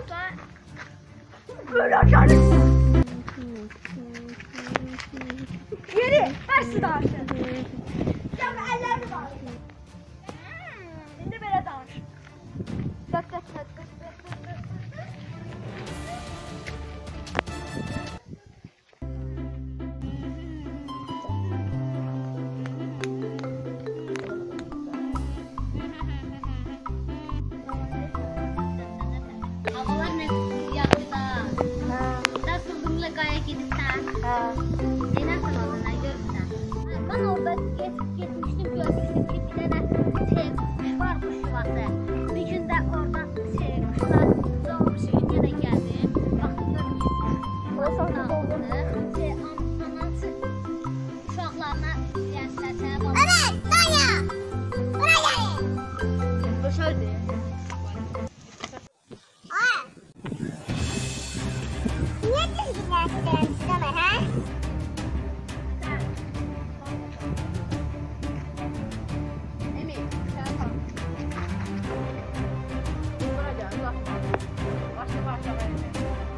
Böyle aşağı. Geri. Ver şu dansı. Ya ellerini bağlı. Şimdi böyle dans. Bak. Havalar ne yaxşı da. Nasıl bununla qaya gedibsən? Nasıl oldu, nə görürsən? Ben orada getmişdim, görmüştüm ki bir dənə kuş var, kuş yuvası. Bir gün də oradan kuşlar doğmuş, yenə gəldim. Baxdım, görmüştüm. Anası uşaqlarına səsəyə baxdım. Evet, Tanya! Buraya gelin! Boşaldı. Niye dizgiler istemem, ha? Emin, şey yapalım. Buna gel, uzatma. Başla verelim.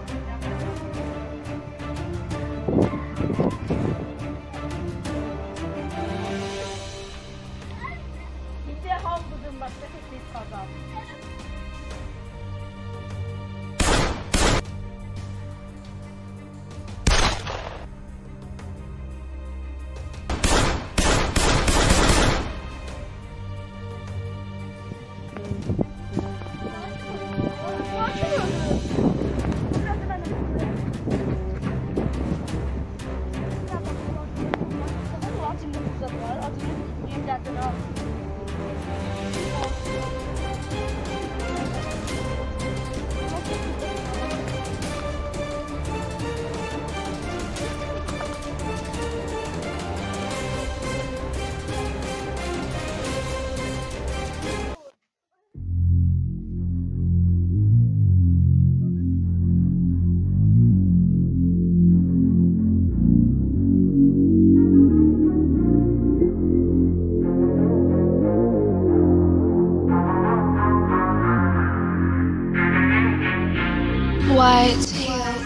Bir de havludum bak, nefes kazan. White